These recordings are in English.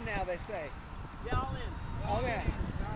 in now, they say. Yeah, all in. All in.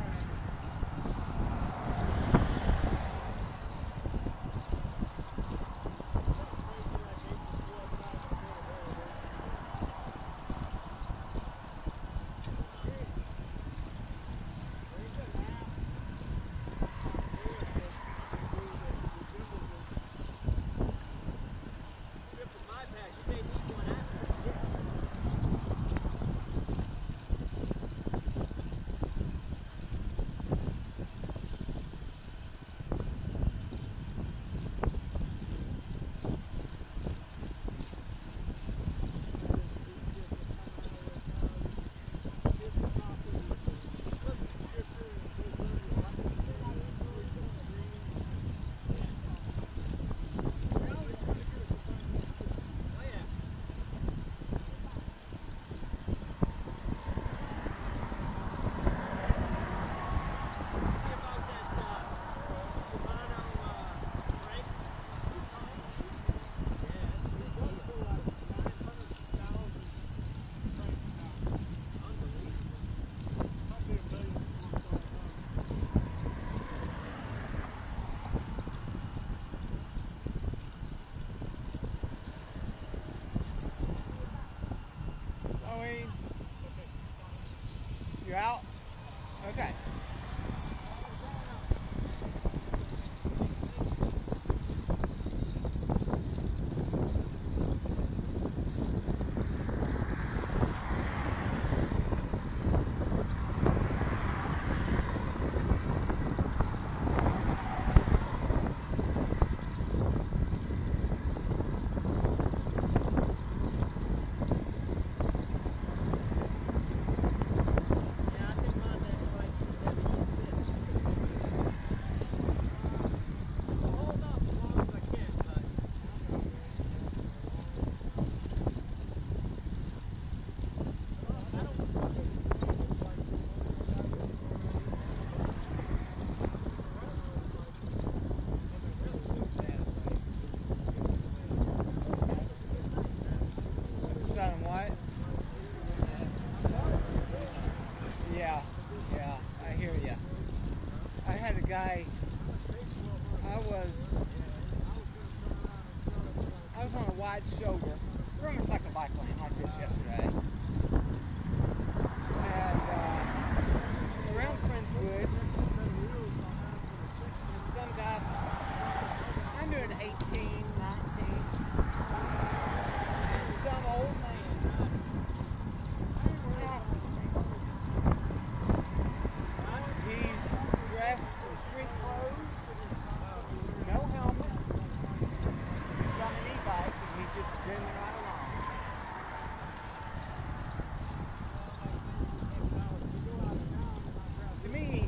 You're out? Okay. Yeah, I hear you. I had a guy, I was on a wide shoulder, pretty much like a bike lane like this yesterday. And around Friendswood, and some guy, I'm doing 18, 19, and some old man passes me. He's dressed in street clothes, no helmet. He's got an e-bike and he's just zooming right along. To me,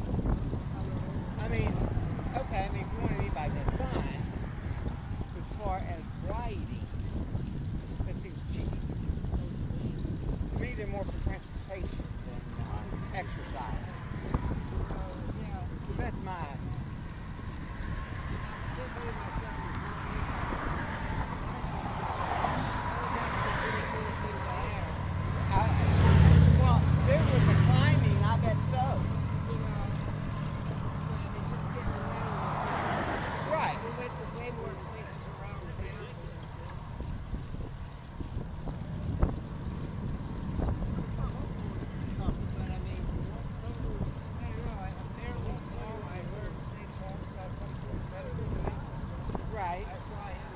okay, if you want an e-bike, that's fine. But as far as riding, that seems cheap. To me, they're more for transportation than exercise. So that's my... Well, there was a climbing, I bet so. Right. We went to way more places around town. But I mean, I don't know, apparently I heard St. Paul's got some sort of better than Right. I saw him,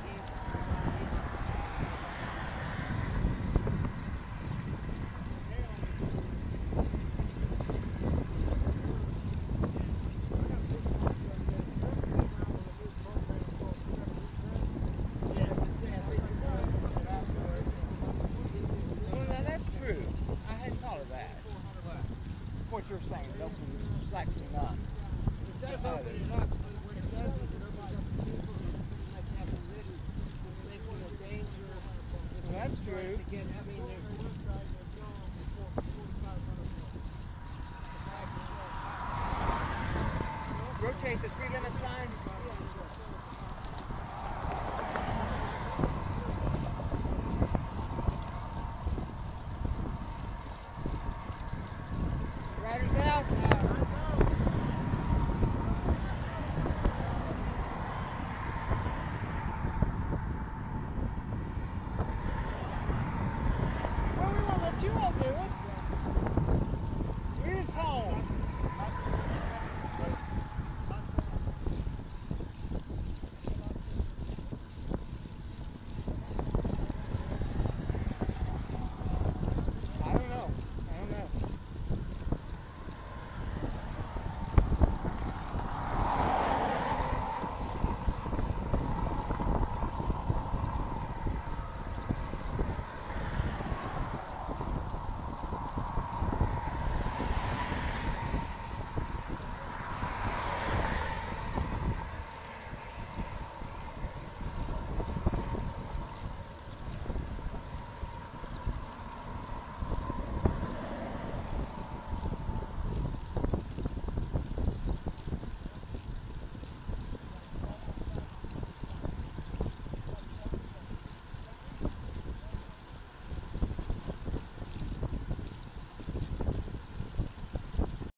Well, now that's true. I hadn't thought of that. What you're saying, it opens slacking up. It does open it up, but what it does is it opens up the people who like having ridden, which makes it a danger. Well, that's true. Again, I mean, there's Rotate the speed limit sign. south.